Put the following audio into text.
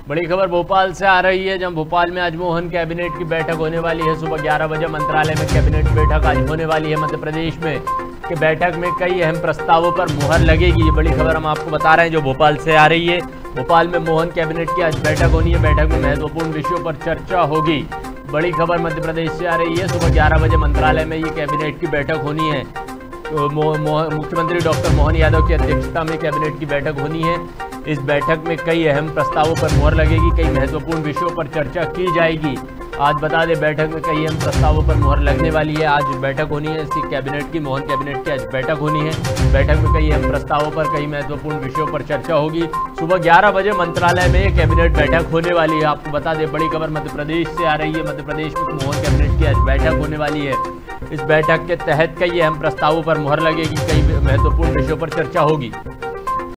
बड़ी खबर भोपाल से आ रही है, जब भोपाल में आज मोहन कैबिनेट की बैठक होने वाली है। सुबह 11 बजे मंत्रालय में कैबिनेट बैठक आज होने वाली है मध्य प्रदेश में। कि बैठक में कई अहम प्रस्तावों पर मुहर लगेगी। ये बड़ी खबर हम आपको बता रहे हैं जो भोपाल से आ रही है। भोपाल में मोहन कैबिनेट की आज बैठक होनी है। बैठक में महत्वपूर्ण विषयों पर चर्चा होगी। बड़ी खबर मध्य प्रदेश से आ रही है। सुबह 11 बजे मंत्रालय में ये कैबिनेट की बैठक होनी है। तो मुख्यमंत्री डॉक्टर मोहन यादव की अध्यक्षता में कैबिनेट की बैठक होनी है। इस बैठक में कई अहम प्रस्तावों पर मुहर लगेगी। कई महत्वपूर्ण विषयों पर चर्चा की जाएगी। आज बता दें बैठक में कई अहम प्रस्तावों पर मुहर लगने वाली है। आज बैठक होनी है इसकी कैबिनेट की, मोहन कैबिनेट की आज बैठक होनी है। बैठक में कई अहम प्रस्तावों पर कई महत्वपूर्ण विषयों पर चर्चा होगी। सुबह 11 बजे मंत्रालय में कैबिनेट बैठक होने वाली है। आपको बता दें बड़ी खबर मध्य प्रदेश से आ रही है। मध्य प्रदेश में मोहन कैबिनेट की आज बैठक होने वाली है। इस बैठक के तहत कई अहम प्रस्तावों पर मुहर लगेगी। कई महत्वपूर्ण विषयों पर चर्चा होगी।